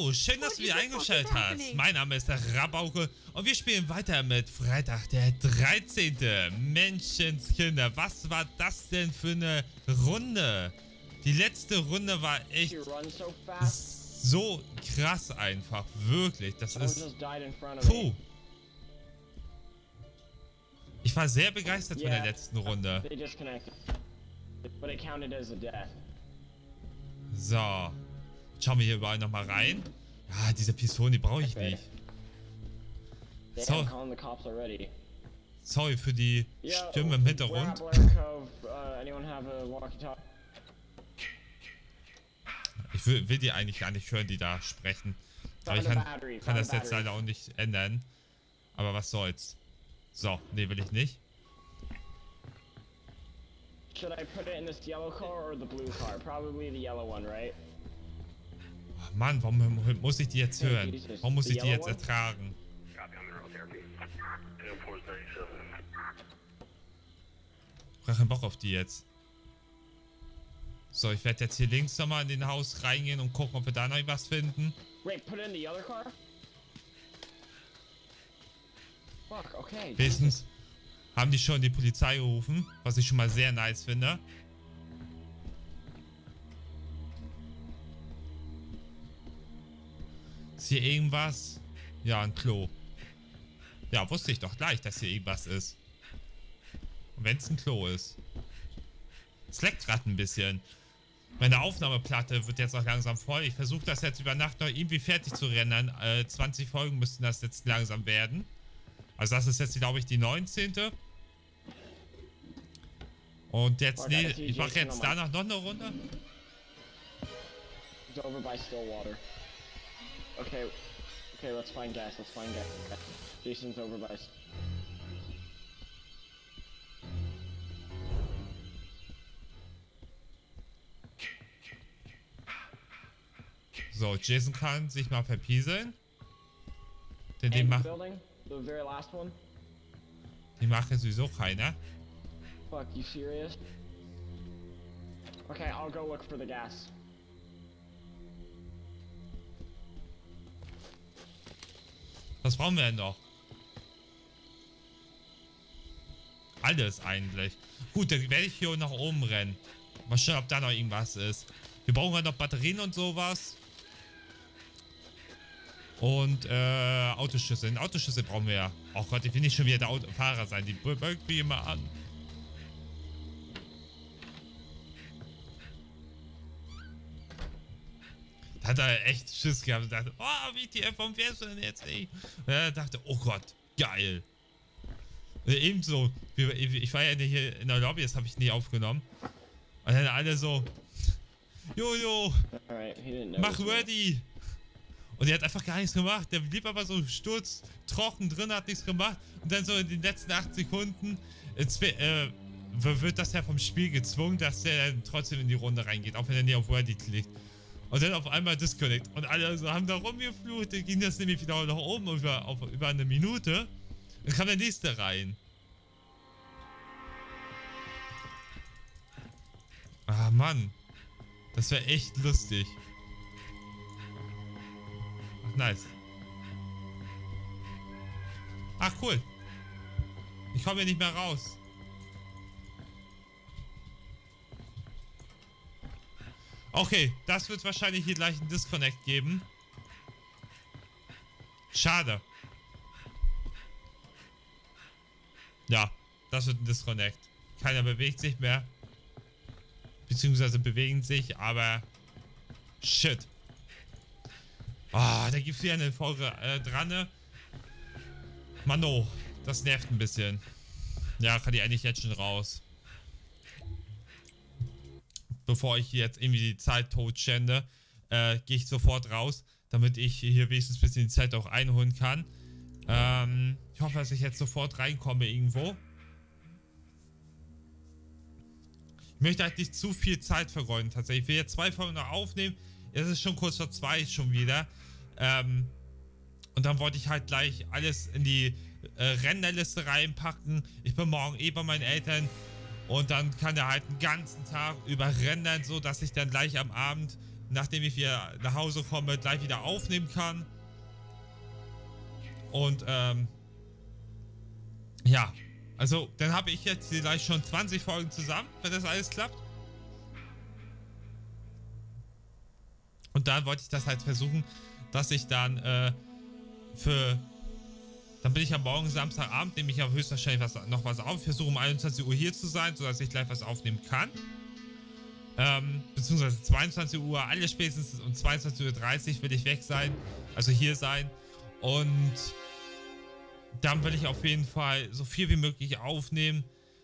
Hallo, schön, dass du wieder eingeschaltet hast. Mein Name ist der Rabauke und wir spielen weiter mit Freitag der 13. Menschenskinder, was war das denn für eine Runde? Die letzte Runde war echt so krass einfach, wirklich. Das ist... Puh. Ich war sehr begeistert von der letzten Runde. So. Schauen wir hier überall nochmal rein. Ja, diese Pistole, die brauche ich nicht. So. Sorry für die Stimme im Hintergrund. Ich will die eigentlich gar nicht hören, die da sprechen. Aber ich kann das jetzt leider auch nicht ändern. Aber was soll's. So, nee, will ich nicht. Should I put it in this yellow car or the blue car? Probably the yellow one, right? Oh Mann, warum muss ich die jetzt hören? Warum muss ich die jetzt ertragen? Ich brauche keinen Bock auf die jetzt. So, ich werde jetzt hier links nochmal in den Haus reingehen und gucken, ob wir da noch was finden. Wait, put it in the other car? Fuck, okay. Wenigstens haben die schon die Polizei gerufen, was ich schon mal sehr nice finde. Ist hier irgendwas? Ja, ein Klo. Ja, wusste ich doch gleich, dass hier irgendwas ist. Und wenn es ein Klo ist. Es leckt gerade ein bisschen. Meine Aufnahmeplatte wird jetzt auch langsam voll. Ich versuche das jetzt über Nacht noch irgendwie fertig zu rendern. 20 Folgen müssten das jetzt langsam werden. Also das ist jetzt, glaube ich, die 19. Und jetzt, nee, ich mache jetzt danach noch eine Runde. It's over by Stillwater. Okay, let's find gas, Jason's over by... So, Jason kann sich mal verpieseln. Denn den macht... The very last one? Die macht ja sowieso keiner. Fuck, you serious? Okay, I'll go look for the gas. Was brauchen wir denn noch? Alles eigentlich. Gut, dann werde ich hier nach oben rennen. Mal schauen, ob da noch irgendwas ist. Wir brauchen ja noch Batterien und sowas. Und Autoschlüssel. Autoschlüssel brauchen wir ja. Oh Gott, ich will nicht schon wieder der Fahrer sein. Die bögt mich immer an. Da hat er echt Schiss gehabt und dachte, oh, WTF, warum fährst du denn jetzt nicht? Und er dachte, oh Gott, geil. Ebenso, ich war ja hier in der Lobby, das habe ich nie aufgenommen. Und dann alle so, Jojo, mach ready. Und er hat einfach gar nichts gemacht. Der blieb aber so sturztrocken drin, hat nichts gemacht. Und dann so in den letzten 8 Sekunden wird das ja vom Spiel gezwungen, dass der dann trotzdem in die Runde reingeht, auch wenn er nicht auf Ready klickt. Und dann auf einmal Disconnect. Und alle so haben da rumgeflucht. Dann ging das nämlich wieder nach oben über eine Minute. Dann kam der nächste rein. Ah, Mann. Das wäre echt lustig. Ach, nice. Ach, cool. Ich komme hier nicht mehr raus. Okay, das wird wahrscheinlich hier gleich einen Disconnect geben. Schade. Ja, das wird ein Disconnect. Keiner bewegt sich mehr. Beziehungsweise bewegen sich, aber... Shit. Ah, da gibt es wieder eine Folge dran. Mano, das nervt ein bisschen. Ja, kann ich eigentlich jetzt schon raus. Bevor ich jetzt irgendwie die Zeit totschände, gehe ich sofort raus, damit ich hier wenigstens ein bisschen die Zeit auch einholen kann. Ich hoffe, dass ich jetzt sofort reinkomme irgendwo. Ich möchte halt nicht zu viel Zeit vergeuden, tatsächlich. Ich will jetzt 2 Folgen noch aufnehmen. Es ist schon kurz vor 2 schon wieder. Und dann wollte ich halt gleich alles in die Renderliste reinpacken. Ich bin morgen eh bei meinen Eltern. Und dann kann er halt den ganzen Tag über rendern, so dass ich dann gleich am Abend nachdem ich wieder nach Hause komme, gleich wieder aufnehmen kann. Und, ja. Also, dann habe ich jetzt vielleicht schon 20 Folgen zusammen, wenn das alles klappt. Und dann wollte ich das halt versuchen, dass ich dann, dann bin ich am Morgen Samstagabend, nehme ich ja höchstwahrscheinlich noch was auf. Ich versuche um 21 Uhr hier zu sein, sodass ich gleich was aufnehmen kann. Beziehungsweise 22 Uhr, alle spätestens um 22:30 Uhr will ich weg sein, also hier sein. Und dann will ich auf jeden Fall so viel wie möglich aufnehmen.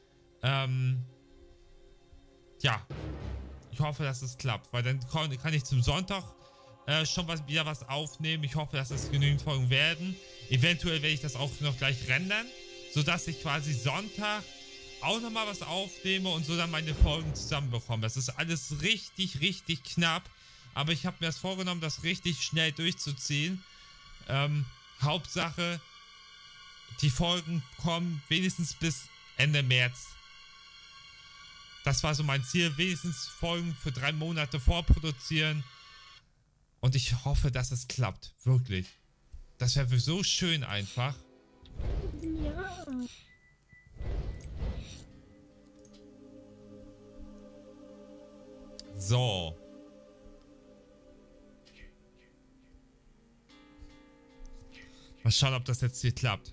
Ja, ich hoffe, dass es klappt, weil dann kann ich zum Sonntag schon wieder was aufnehmen. Ich hoffe, dass es genügend Folgen werden. Eventuell werde ich das auch noch gleich rendern, sodass ich quasi Sonntag auch nochmal was aufnehme und so dann meine Folgen zusammenbekomme. Das ist alles richtig, richtig knapp, aber ich habe mir das vorgenommen, das richtig schnell durchzuziehen. Hauptsache, die Folgen kommen wenigstens bis Ende März. Das war so mein Ziel, wenigstens Folgen für 3 Monate vorproduzieren. Und ich hoffe, dass es klappt. Wirklich. Das wäre so schön einfach. Ja. So. Mal schauen, ob das jetzt hier klappt.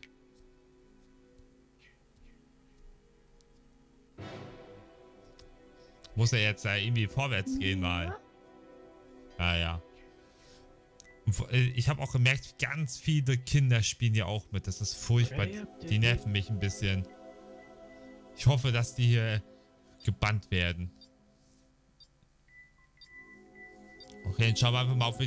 Muss er jetzt irgendwie vorwärts gehen mal. Ah ja. Ich habe auch gemerkt, ganz viele Kinder spielen ja auch mit. Das ist furchtbar. Die nerven mich ein bisschen. Ich hoffe, dass die hier gebannt werden. Okay, dann schauen wir einfach mal, ob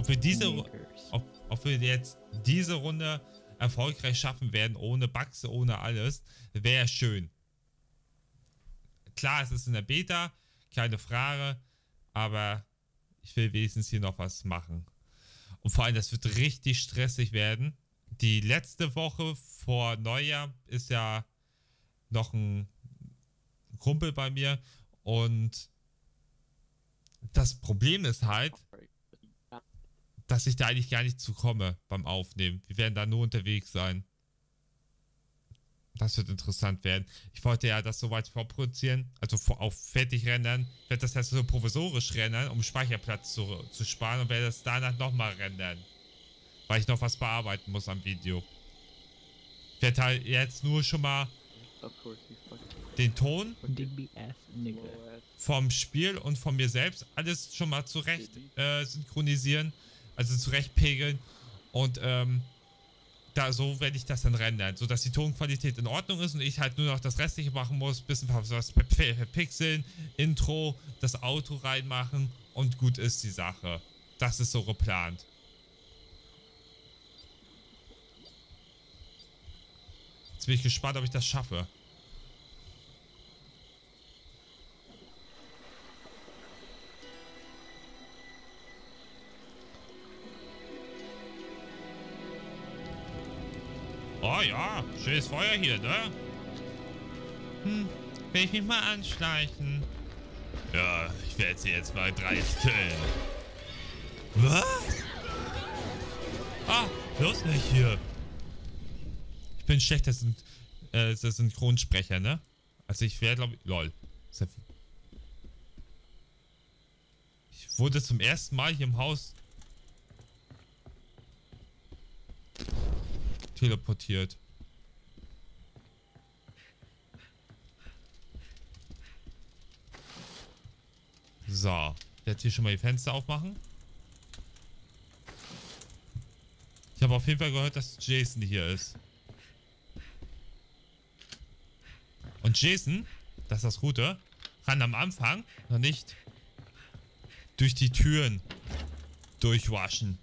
wir jetzt diese Runde erfolgreich schaffen werden, ohne Bugs, ohne alles. Wäre schön. Klar, es ist in der Beta, keine Frage, aber ich will wenigstens hier noch was machen. Und vor allem, das wird richtig stressig werden. Die letzte Woche vor Neujahr ist ja noch ein Kumpel bei mir und das Problem ist halt, dass ich da eigentlich gar nicht zukomme beim Aufnehmen. Wir werden da nur unterwegs sein. Das wird interessant werden. Ich wollte ja das soweit vorproduzieren, also auf fertig rendern. Ich werde das jetzt so provisorisch rendern, um Speicherplatz zu sparen und werde das danach nochmal rendern. Weil ich noch was bearbeiten muss am Video. Ich werde halt jetzt nur schon mal den Ton vom Spiel und von mir selbst alles schon mal zurecht synchronisieren, also zurechtpegeln und so werde ich das dann rendern, sodass die Tonqualität in Ordnung ist und ich halt nur noch das Restliche machen muss, bisschen was verpixeln, Intro, das Auto reinmachen und gut ist die Sache. Das ist so geplant. Jetzt bin ich gespannt, ob ich das schaffe. Oh ja, schönes Feuer hier, ne? Will ich mich mal anschleichen? Ja, ich werde sie jetzt mal dreist killen. Was? Ah, bloß nicht hier. Ich bin schlechter Synchronsprecher, ne? Also ich wäre, glaube ich... Lol. Ich wurde zum ersten Mal hier im Haus teleportiert. So. Jetzt hier schon mal die Fenster aufmachen. Ich habe auf jeden Fall gehört, dass Jason hier ist. Und Jason, das ist das Gute, kann am Anfang noch nicht durch die Türen durchwaschen.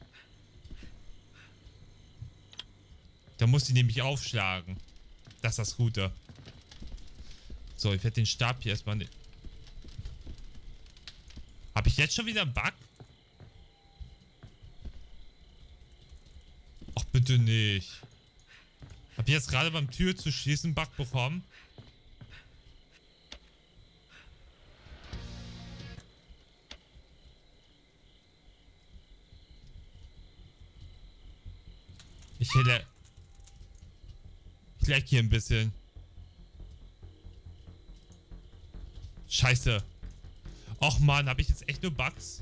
Da muss die nämlich aufschlagen. Das ist das Gute. So, ich werde den Stab hier erstmal... Habe ich jetzt schon wieder einen Bug? Ach, bitte nicht. Habe ich jetzt gerade beim Tür zu schließen einen Bug bekommen? Ich leck hier ein bisschen. Scheiße. Och man, habe ich jetzt echt nur Bugs?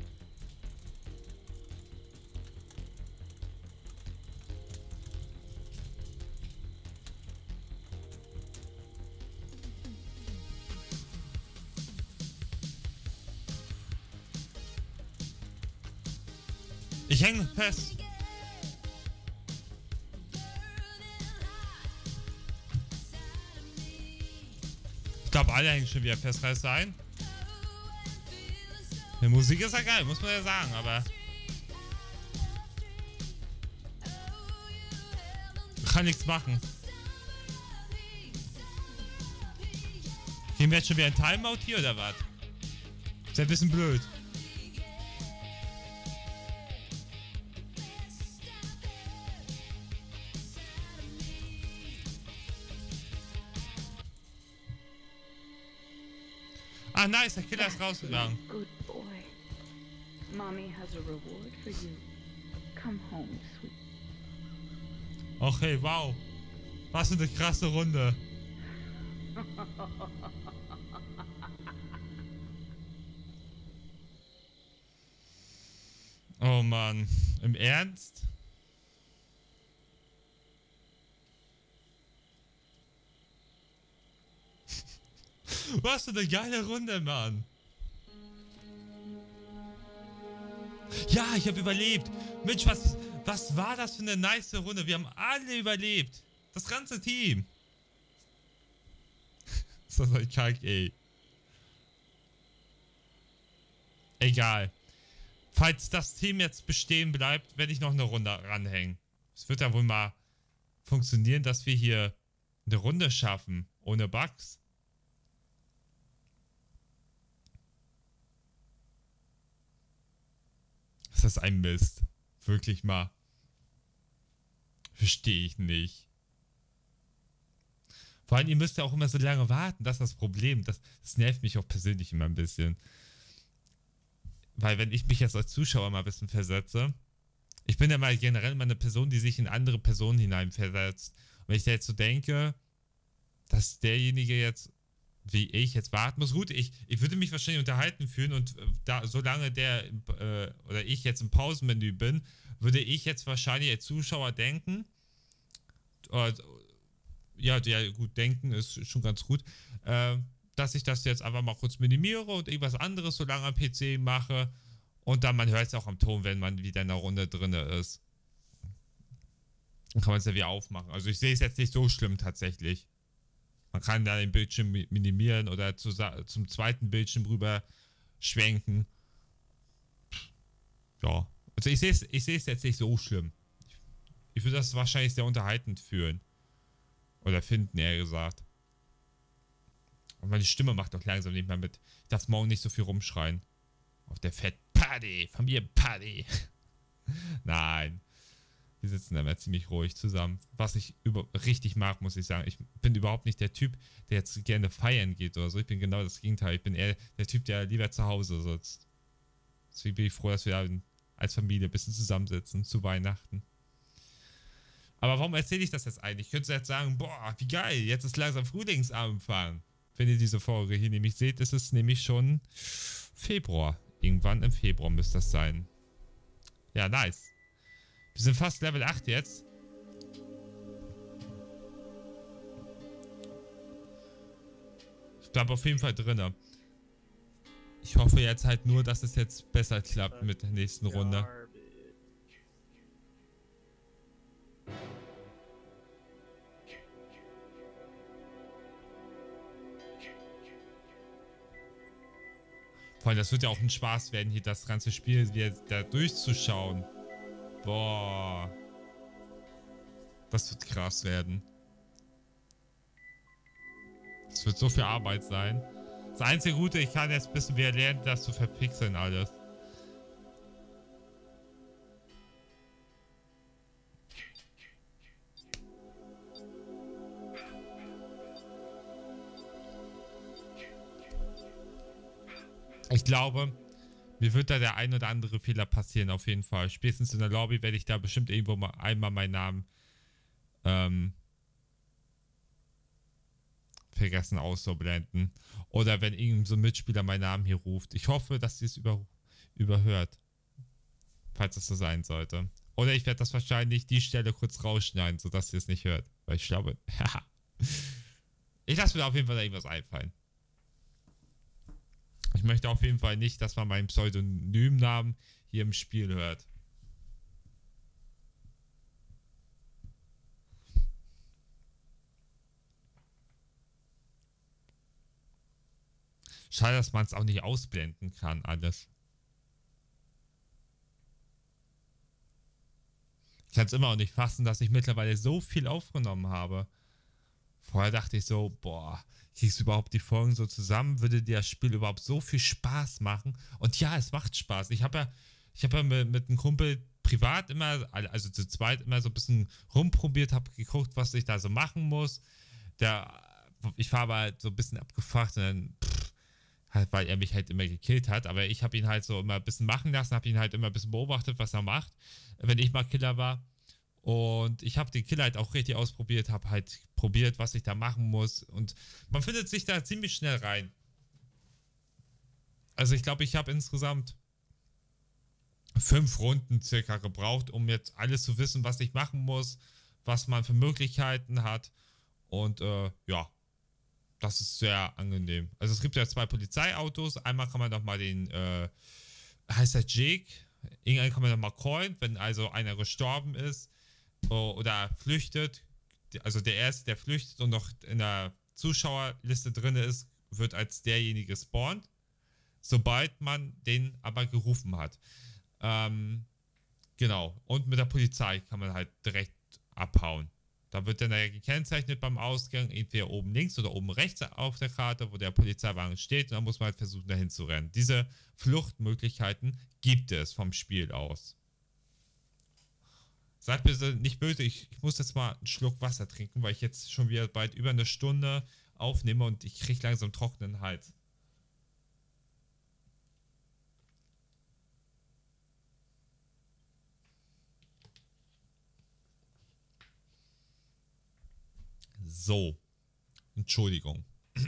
Ich hänge fest. Ich glaube, alle hängen schon wieder fest, kann es sein? Die Musik ist ja geil, muss man ja sagen, aber... kann nichts machen. Gehen wir jetzt schon wieder in Timeout hier, oder was? Ist ja ein bisschen blöd. Ah, nice, der Killer ist rausgegangen. Good boy. Mommy has a reward for you. Come home, sweet. Okay, wow. Was für eine krasse Runde. Oh Mann. Im Ernst? Was für eine geile Runde, Mann. Ja, ich habe überlebt. Mensch, was war das für eine nice Runde? Wir haben alle überlebt. Das ganze Team. Ist das ein Kack, ey. Egal. Falls das Team jetzt bestehen bleibt, werde ich noch eine Runde ranhängen. Es wird ja wohl mal funktionieren, dass wir hier eine Runde schaffen. Ohne Bugs. Das ist ein Mist. Wirklich mal. Verstehe ich nicht. Vor allem, ihr müsst ja auch immer so lange warten. Das ist das Problem. Das nervt mich auch persönlich immer ein bisschen. Weil wenn ich mich jetzt als Zuschauer mal ein bisschen versetze, ich bin ja mal generell immer eine Person, die sich in andere Personen hineinversetzt. Und wenn ich da jetzt so denke, dass derjenige jetzt, wie ich, jetzt warten muss. Gut, ich würde mich wahrscheinlich unterhalten fühlen und da, solange oder ich jetzt im Pausenmenü bin, würde ich jetzt wahrscheinlich als Zuschauer denken, ja gut, denken ist schon ganz gut, dass ich das jetzt einfach mal kurz minimiere und irgendwas anderes so lange am PC mache und dann, man hört es auch am Ton, wenn man wieder in der Runde drin ist. Dann kann man es ja wieder aufmachen. Also ich sehe es jetzt nicht so schlimm tatsächlich. Man kann da den Bildschirm minimieren oder zum zweiten Bildschirm rüber schwenken. Ja. Also ich sehe es jetzt nicht so schlimm. Ich würde das wahrscheinlich sehr unterhaltend fühlen. Oder finden, eher gesagt. Und meine Stimme macht doch langsam nicht mehr mit. Ich darf morgen nicht so viel rumschreien. Auf der Fettparty. Familienparty. Nein. Wir sitzen da mal ziemlich ruhig zusammen. Was ich richtig mag, muss ich sagen. Ich bin überhaupt nicht der Typ, der jetzt gerne feiern geht oder so. Ich bin genau das Gegenteil. Ich bin eher der Typ, der lieber zu Hause sitzt. Deswegen bin ich froh, dass wir als Familie ein bisschen zusammensitzen zu Weihnachten. Aber warum erzähle ich das jetzt eigentlich? Ich könnte jetzt sagen, boah, wie geil, jetzt ist langsam Frühlingsanfang. Wenn ihr diese Folge hier nämlich seht, ist es nämlich schon Februar. Irgendwann im Februar müsste das sein. Ja, nice. Wir sind fast Level 8 jetzt. Ich bleibe auf jeden Fall drin. Ich hoffe jetzt halt nur, dass es jetzt besser klappt mit der nächsten Runde. Vor allem, das wird ja auch ein Spaß werden, hier das ganze Spiel wieder da durchzuschauen. Boah. Das wird krass werden. Das wird so viel Arbeit sein. Das einzige Gute, ich kann jetzt ein bisschen wieder lernen, das zu verpixeln alles. Ich glaube, Mir wird da der ein oder andere Fehler passieren, auf jeden Fall. Spätestens in der Lobby werde ich da bestimmt irgendwo mal einmal meinen Namen vergessen auszublenden. Oder wenn irgendein so ein Mitspieler meinen Namen hier ruft. Ich hoffe, dass sie es überhört. Falls das so sein sollte. Oder ich werde das wahrscheinlich die Stelle kurz rausschneiden, sodass sie es nicht hört. Weil ich glaube, ich lasse mir da auf jeden Fall irgendwas einfallen. Ich möchte auf jeden Fall nicht, dass man meinen Pseudonymnamen hier im Spiel hört. Schade, dass man es auch nicht ausblenden kann, alles. Ich kann es immer noch nicht fassen, dass ich mittlerweile so viel aufgenommen habe. Vorher dachte ich so, boah, kriegst du überhaupt die Folgen so zusammen? Würde dir das Spiel überhaupt so viel Spaß machen? Und ja, es macht Spaß. Ich habe ja mit einem Kumpel privat immer, also zu zweit immer so ein bisschen rumprobiert, habe geguckt, was ich da so machen muss. Ich war aber halt so ein bisschen abgefuckt und dann, halt, weil er mich halt immer gekillt hat. Aber ich habe ihn halt so immer ein bisschen machen lassen, habe ihn halt immer ein bisschen beobachtet, was er macht, wenn ich mal Killer war. Und ich habe den Killer halt auch richtig ausprobiert, habe halt probiert, was ich da machen muss. Und man findet sich da ziemlich schnell rein. Also ich glaube, ich habe insgesamt 5 Runden circa gebraucht, um jetzt alles zu wissen, was ich machen muss, was man für Möglichkeiten hat. Und ja, das ist sehr angenehm. Also es gibt ja 2 Polizeiautos. Einmal kann man nochmal den, heißt der Jake? Irgendwann kann man nochmal callen, wenn also einer gestorben ist oder flüchtet. Also der Erste, der flüchtet und noch in der Zuschauerliste drin ist, wird als derjenige spawnt, sobald man den aber gerufen hat. Genau. Und mit der Polizei kann man halt direkt abhauen. Da wird dann ja gekennzeichnet beim Ausgang, entweder oben links oder oben rechts auf der Karte, wo der Polizeiwagen steht. Und dann muss man halt versuchen, dahin zu rennen. Diese Fluchtmöglichkeiten gibt es vom Spiel aus. Seid bitte nicht böse, ich muss jetzt mal einen Schluck Wasser trinken, weil ich jetzt schon wieder bald über eine Stunde aufnehme und ich kriege langsam trockenen Hals. So. Entschuldigung.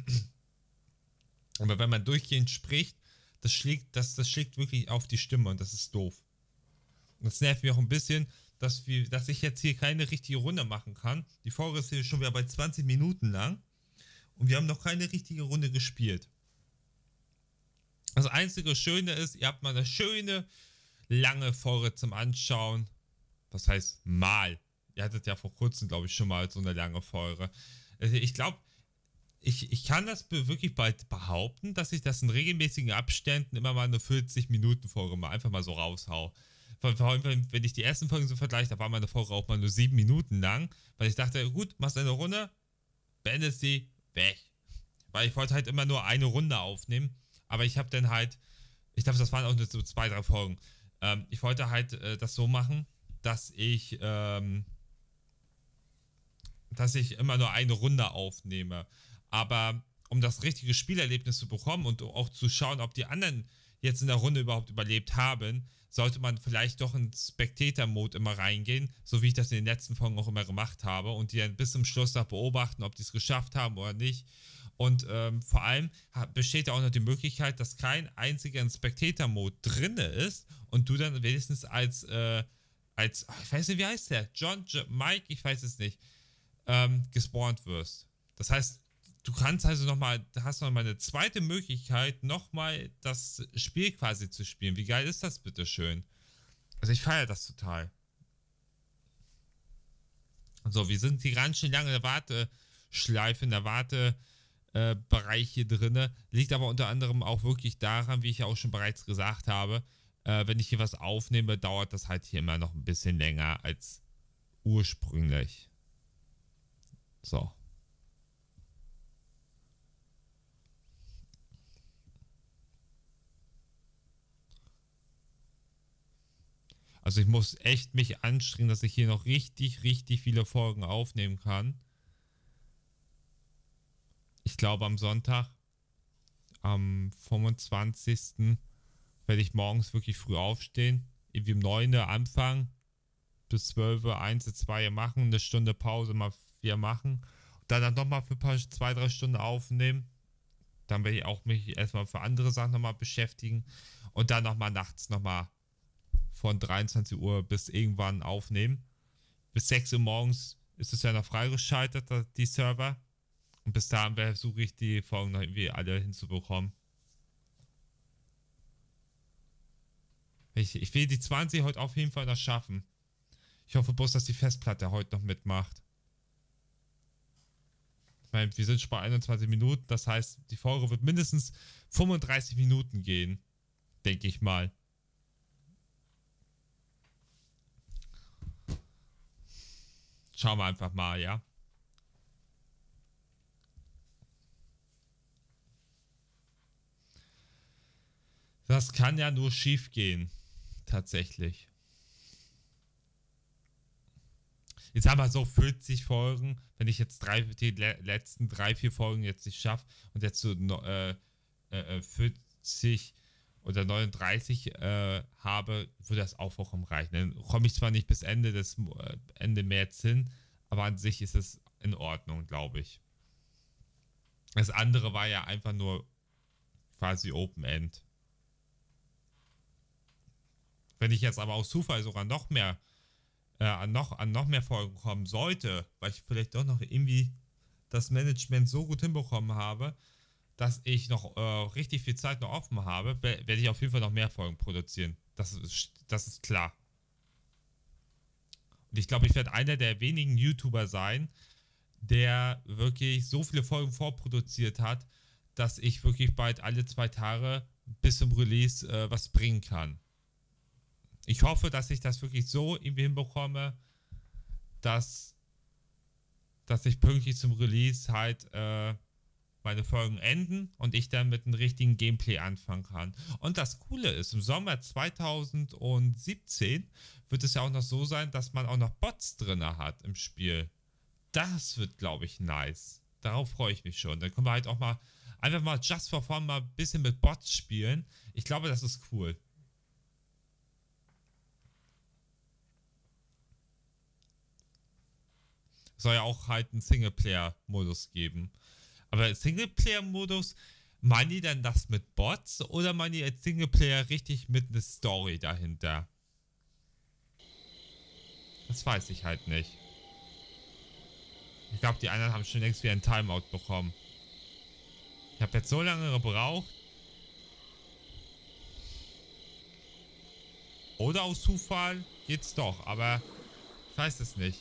Aber wenn man durchgehend spricht, das schlägt wirklich auf die Stimme und das ist doof. Und das nervt mich auch ein bisschen, dass ich jetzt hier keine richtige Runde machen kann. Die Folge ist hier schon wieder bei 20 Minuten lang und wir haben noch keine richtige Runde gespielt. Das einzige Schöne ist, ihr habt mal eine schöne, lange Folge zum Anschauen. Was heißt mal? Ihr hattet ja vor kurzem, glaube ich, schon mal so eine lange Folge. Also ich glaube, ich kann das wirklich bald behaupten, dass ich das in regelmäßigen Abständen immer mal eine 40-Minuten-Folge mal einfach mal so raushau. Vor allem, wenn ich die ersten Folgen so vergleiche, da war meine Folge auch mal nur 7 Minuten lang, weil ich dachte, gut, machst eine Runde, beendest sie, weg. Weil ich wollte halt immer nur eine Runde aufnehmen, aber ich habe dann halt, ich glaube, das waren auch nur so 2, 3 Folgen. Ich wollte halt das so machen, dass ich immer nur eine Runde aufnehme. Aber um das richtige Spielerlebnis zu bekommen und auch zu schauen, ob die anderen jetzt in der Runde überhaupt überlebt haben, sollte man vielleicht doch in Spectator-Mode immer reingehen, so wie ich das in den letzten Folgen auch immer gemacht habe und die dann bis zum Schluss noch beobachten, ob die es geschafft haben oder nicht. Und vor allem besteht ja auch noch die Möglichkeit, dass kein einziger in Spectator-Mode drin ist und du dann wenigstens ich weiß nicht, wie heißt der? Mike, ich weiß es nicht, gespawnt wirst. Das heißt, du hast nochmal eine zweite Möglichkeit, nochmal das Spiel quasi zu spielen. Wie geil ist das, bitteschön? Also ich feiere das total. So, wir sind hier ganz schön lange in der Warteschleife, in der Wartebereich hier drin. Liegt aber unter anderem auch wirklich daran, wie ich ja auch schon bereits gesagt habe, wenn ich hier was aufnehme, dauert das halt hier immer noch ein bisschen länger als ursprünglich. So. Also ich muss echt mich anstrengen, dass ich hier noch richtig, richtig viele Folgen aufnehmen kann. Ich glaube am Sonntag, am 25. Werde ich morgens wirklich früh aufstehen, irgendwie um 9 Uhr anfangen, bis 12 Uhr 1, 2 Uhr machen, eine Stunde Pause mal 4 machen, dann nochmal für 2, 3 Stunden aufnehmen. Dann werde ich auch mich erstmal für andere Sachen nochmal beschäftigen und dann nochmal nachts nochmal von 23 Uhr bis irgendwann aufnehmen. Bis 6 Uhr morgens ist es ja noch freigeschaltet, die Server. Und bis dahin versuche ich die Folgen noch irgendwie alle hinzubekommen. Ich will die 20 heute auf jeden Fall noch schaffen. Ich hoffe bloß, dass die Festplatte heute noch mitmacht. Ich meine, wir sind schon bei 21 Minuten. Das heißt, die Folge wird mindestens 35 Minuten gehen. Denke ich mal. Schauen wir einfach mal, ja. Das kann ja nur schief gehen. Tatsächlich. Jetzt haben wir so 40 Folgen. Wenn ich jetzt die letzten 3, 4 Folgen jetzt nicht schaffe und jetzt so 40 oder 39 habe, würde das auch vollkommen reichen. Dann komme ich zwar nicht bis Ende März hin, aber an sich ist es in Ordnung, glaube ich. Das andere war ja einfach nur quasi Open End. Wenn ich jetzt aber aus Zufall sogar noch mehr an noch mehr Folgen kommen sollte, weil ich vielleicht doch noch irgendwie das Management so gut hinbekommen habe, dass ich noch richtig viel Zeit noch offen habe, werde ich auf jeden Fall noch mehr Folgen produzieren. Das ist klar. Und ich glaube, ich werde einer der wenigen YouTuber sein, der wirklich so viele Folgen vorproduziert hat, dass ich wirklich bald alle 2 Tage bis zum Release was bringen kann. Ich hoffe, dass ich das wirklich so irgendwie hinbekomme, dass ich pünktlich zum Release halt meine Folgen enden und ich dann mit einem richtigen Gameplay anfangen kann. Und das Coole ist, im Sommer 2017 wird es ja auch noch so sein, dass man auch noch Bots drin hat im Spiel. Das wird, glaube ich, nice. Darauf freue ich mich schon. Dann können wir halt auch mal einfach mal just for fun mal ein bisschen mit Bots spielen. Ich glaube, das ist cool. Soll ja auch halt einen Singleplayer-Modus geben. Aber Singleplayer-Modus, meinen die denn das mit Bots oder meinen die als Singleplayer richtig mit einer Story dahinter? Das weiß ich halt nicht. Ich glaube, die anderen haben schon längst wieder ein Timeout bekommen. Ich habe jetzt so lange gebraucht. Oder aus Zufall geht's doch, aber ich weiß es nicht.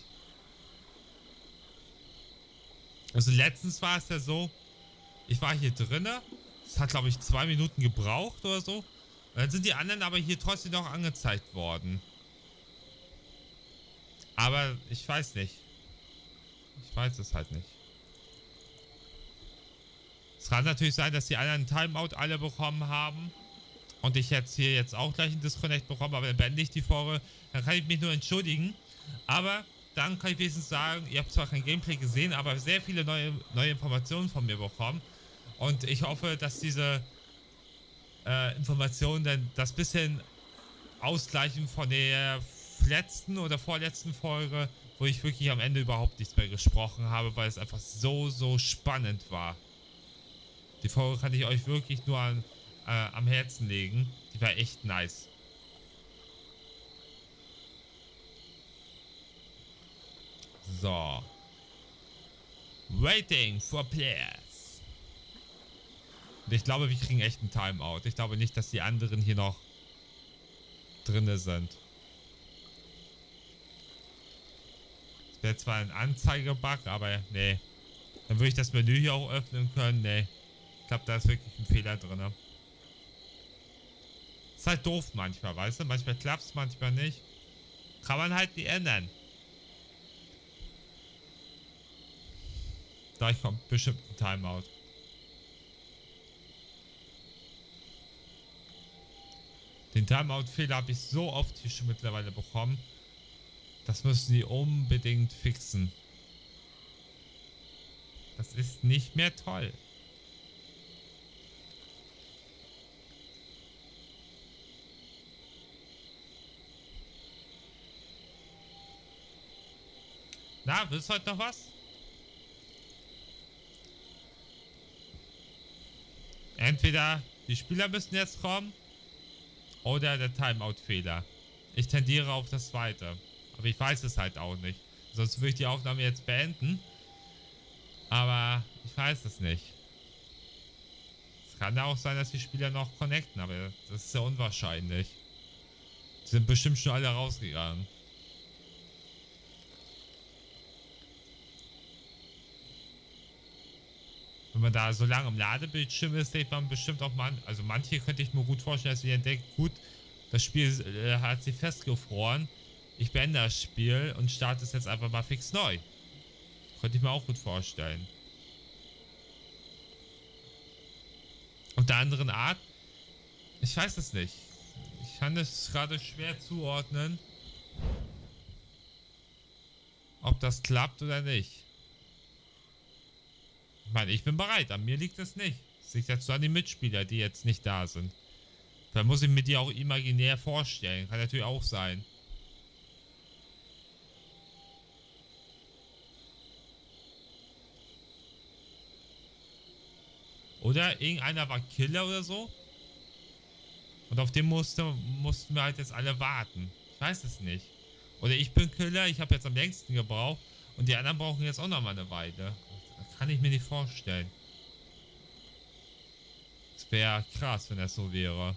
Also letztens war es ja so, ich war hier drinne, es hat glaube ich 2 Minuten gebraucht oder so. Und dann sind die anderen aber hier trotzdem noch angezeigt worden. Aber ich weiß nicht. Ich weiß es halt nicht. Es kann natürlich sein, dass die anderen Timeout alle bekommen haben. Und ich jetzt hier jetzt auch gleich einen Disconnect bekomme, aber dann beende ich die Folge. Dann kann ich mich nur entschuldigen. Aber dann kann ich wenigstens sagen, ihr habt zwar kein Gameplay gesehen, aber sehr viele neue Informationen von mir bekommen. Und ich hoffe, dass diese Informationen dann das bisschen ausgleichen von der letzten oder vorletzten Folge, wo ich wirklich am Ende überhaupt nichts mehr gesprochen habe, weil es einfach so spannend war. Die Folge kann ich euch wirklich nur am Herzen legen. Die war echt nice. So. Waiting for players. Und ich glaube, wir kriegen echt einen Timeout. Ich glaube nicht, dass die anderen hier noch drinne sind. Es wäre zwar ein Anzeigebug, aber nee. Dann würde ich das Menü hier auch öffnen können. Nee. Ich glaube, da ist wirklich ein Fehler drin. Ist halt doof manchmal, weißt du? Manchmal klappt es, manchmal nicht. Kann man halt nicht ändern. Gleich kommt bestimmt ein Timeout. Den Timeout-Fehler habe ich so oft hier schon mittlerweile bekommen. Das müssen die unbedingt fixen. Das ist nicht mehr toll. Na, willst du heute noch was? Entweder die Spieler müssen jetzt kommen oder der Timeout-Fehler. Ich tendiere auf das zweite. Aber ich weiß es halt auch nicht. Sonst würde ich die Aufnahme jetzt beenden. Aber ich weiß es nicht. Es kann ja auch sein, dass die Spieler noch connecten, aber das ist ja unwahrscheinlich. Die sind bestimmt schon alle rausgegangen. Wenn man da so lange im Ladebildschirm ist, denkt man bestimmt auch also manche könnte ich mir gut vorstellen, dass sie dann denken, gut, das Spiel hat sie festgefroren. Ich beende das Spiel und starte es jetzt einfach mal fix neu. Könnte ich mir auch gut vorstellen. Auf der anderen Art, ich weiß es nicht. Ich kann es gerade schwer zuordnen, ob das klappt oder nicht. Ich meine, ich bin bereit. An mir liegt es nicht. Es liegt jetzt so an die Mitspieler, die jetzt nicht da sind. Da muss ich mir die auch imaginär vorstellen. Kann natürlich auch sein. Oder irgendeiner war Killer oder so. Und auf den mussten wir halt jetzt alle warten. Ich weiß es nicht. Oder ich bin Killer, ich habe jetzt am längsten gebraucht. Und die anderen brauchen jetzt auch noch mal eine Weile. Das kann ich mir nicht vorstellen. Es wäre krass, wenn das so wäre.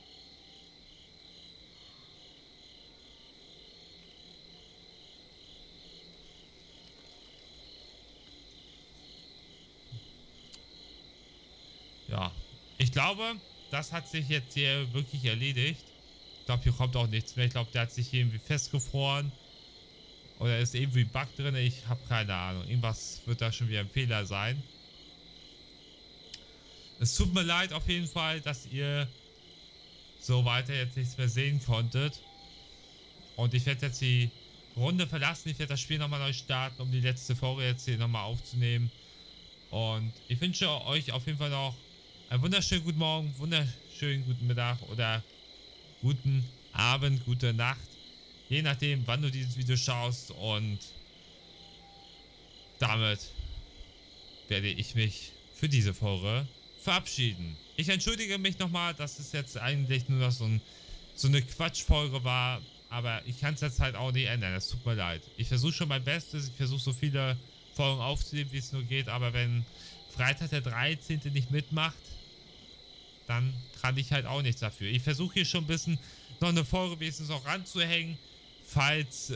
Ja, ich glaube, das hat sich jetzt hier wirklich erledigt. Ich glaube, hier kommt auch nichts mehr. Ich glaube, der hat sich irgendwie festgefroren. Oder ist irgendwie ein Bug drin. Ich habe keine Ahnung. Irgendwas wird da schon wieder ein Fehler sein. Es tut mir leid auf jeden Fall, dass ihr so weiter jetzt nichts mehr sehen konntet. Und ich werde jetzt die Runde verlassen. Ich werde das Spiel nochmal neu starten, um die letzte Folge jetzt hier nochmal aufzunehmen. Und ich wünsche euch auf jeden Fall noch einen wunderschönen guten Morgen, wunderschönen guten Mittag oder guten Abend, gute Nacht. Je nachdem, wann du dieses Video schaust. Und damit werde ich mich für diese Folge verabschieden. Ich entschuldige mich nochmal, dass es jetzt eigentlich nur noch so eine Quatschfolge war. Aber ich kann es jetzt halt auch nicht ändern. Es tut mir leid. Ich versuche schon mein Bestes. Ich versuche so viele Folgen aufzunehmen, wie es nur geht. Aber wenn Freitag der 13. nicht mitmacht, dann kann ich halt auch nichts dafür. Ich versuche hier schon ein bisschen noch eine Folge wenigstens auch ranzuhängen, falls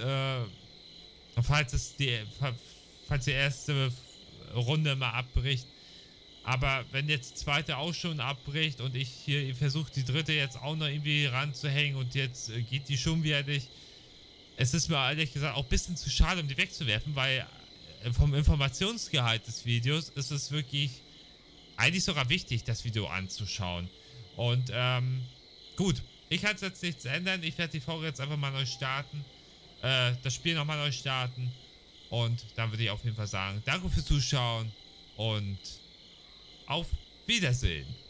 die erste Runde mal abbricht. Aber wenn jetzt die zweite auch schon abbricht und ich hier versuche die dritte jetzt auch noch irgendwie ranzuhängen und jetzt geht die schon wieder nicht. Es ist mir ehrlich gesagt auch ein bisschen zu schade, um die wegzuwerfen, weil vom Informationsgehalt des Videos ist es wirklich eigentlich sogar wichtig, das Video anzuschauen. Und gut, ich kann es jetzt nichts ändern. Ich werde die Folge jetzt einfach mal neu starten. Das Spiel nochmal neu starten. Und dann würde ich auf jeden Fall sagen, danke fürs Zuschauen und auf Wiedersehen.